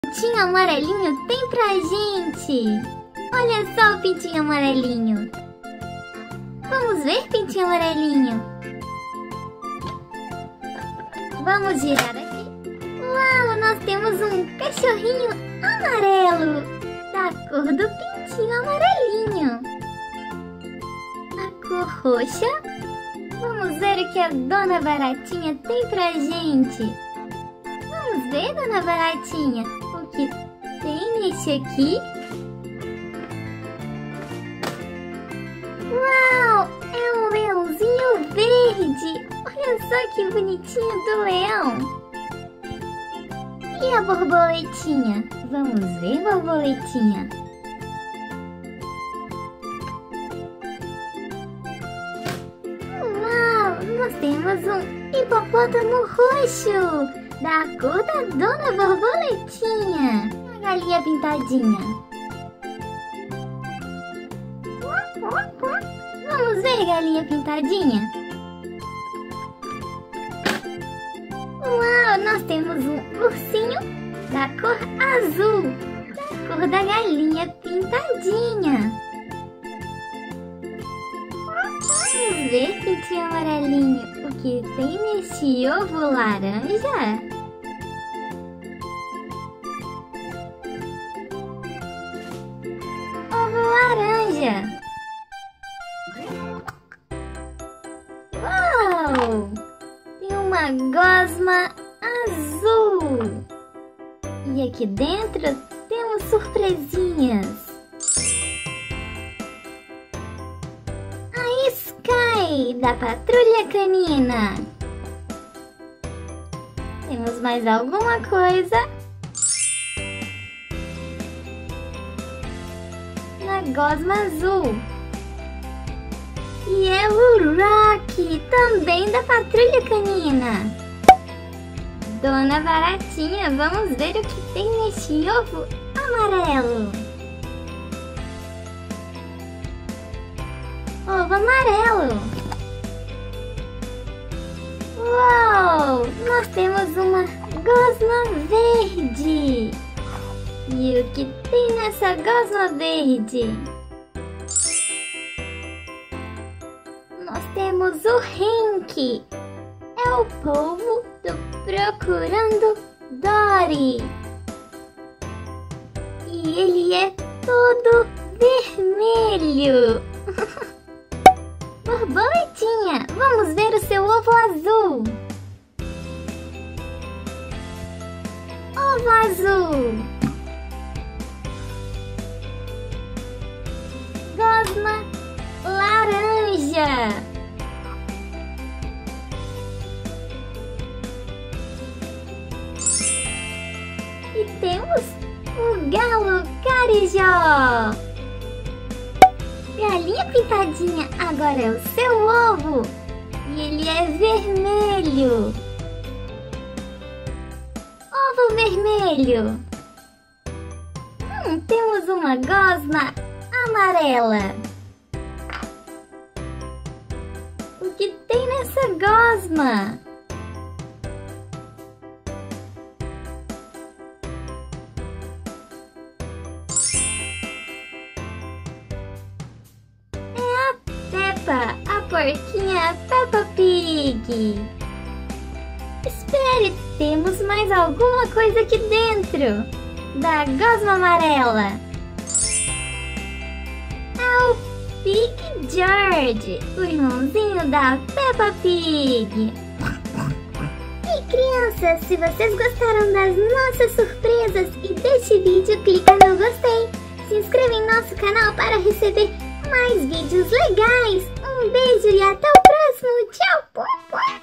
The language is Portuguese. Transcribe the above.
Pintinho amarelinho tem pra gente. Olha só o pintinho amarelinho. Vamos ver, pintinho amarelinho. Vamos girar aqui. Uau, nós temos um cachorrinho amarelo da cor do pintinho amarelinho. A cor roxa. Vamos ver o que a Dona Baratinha tem pra gente. Vamos ver, Dona Baratinha, o que tem nesse aqui. Uau, é um leãozinho verde. Olha só que bonitinho do leão. E a borboletinha? Vamos ver, borboletinha. Uau, nós temos um hipopótamo roxo da cor da Dona Borboletinha. A galinha pintadinha. Vamos ver, galinha pintadinha. Uau, nós temos um ursinho da cor azul, da cor da galinha pintadinha. Vamos ver, pintinho amarelinho, o que tem nesse ovo laranja? Ovo laranja. Uau! Tem uma gosma azul. E aqui dentro temos surpresinhas. A Sky da Patrulha Canina. Temos mais alguma coisa? Na gosma azul. E é o Rocky, também da Patrulha Canina. Dona Baratinha, vamos ver o que tem nesse ovo amarelo. Ovo amarelo. Uau! Nós temos uma gosma verde. E o que tem nessa gosma verde? Nós temos o Hank. É o polvo do Procurando Dory. E ele é todo vermelho. Borboletinha, vamos ver o seu ovo azul. Ovo azul. Gosma laranja. E temos o galo carijó. Galinha pintadinha, agora é o seu ovo. E ele é vermelho. Ovo vermelho. Temos uma gosma amarela. O que tem nessa gosma? A porquinha Peppa Pig. Espere, temos mais alguma coisa aqui dentro da gosma amarela. É o Pig George, o irmãozinho da Peppa Pig. E crianças, se vocês gostaram das nossas surpresas e deste vídeo, clica no gostei. Se inscreva em nosso canal para receber mais vídeos legais. Um beijo e até o próximo. Tchau!